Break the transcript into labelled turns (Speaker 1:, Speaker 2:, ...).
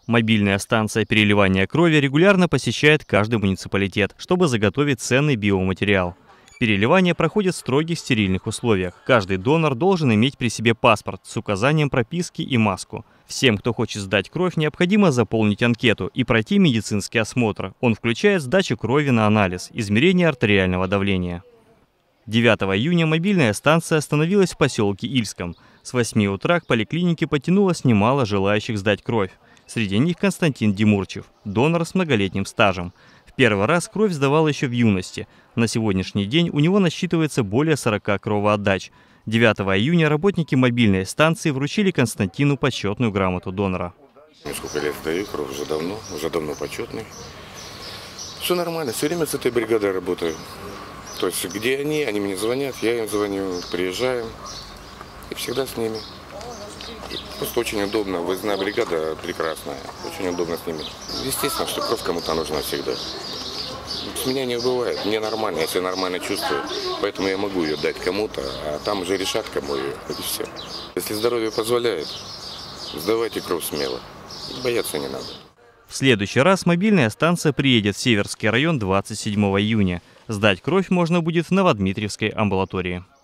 Speaker 1: Мобильная станция переливания крови регулярно посещает каждый муниципалитет, чтобы заготовить ценный биоматериал. Переливание проходит в строгих стерильных условиях. Каждый донор должен иметь при себе паспорт с указанием прописки и маску. Всем, кто хочет сдать кровь, необходимо заполнить анкету и пройти медицинский осмотр. Он включает сдачу крови на анализ, измерение артериального давления. 9 июня мобильная станция остановилась в поселке Ильском. С 8 утра к поликлинике потянулось немало желающих сдать кровь. Среди них Константин Демурчев, донор с многолетним стажем. В первый раз кровь сдавал еще в юности. На сегодняшний день у него насчитывается более 40 кровоотдач. 9 июня работники мобильной станции вручили Константину почетную грамоту донора.
Speaker 2: Несколько лет сдаю кровь, уже давно почетный. Все нормально, все время с этой бригадой работаю. То есть где они мне звонят, я им звоню, приезжаем и всегда с ними. Просто очень удобно, выездная бригада прекрасная, очень удобно с ними. Естественно, что кровь кому-то нужна всегда. С меня не бывает, мне нормально, я себя нормально чувствую, поэтому я могу ее дать кому-то, а там уже решат, кому ее, и все. Если здоровье позволяет, сдавайте кровь смело, бояться не надо.
Speaker 1: В следующий раз мобильная станция приедет в Северский район 27 июня. Сдать кровь можно будет в Новодмитриевской амбулатории.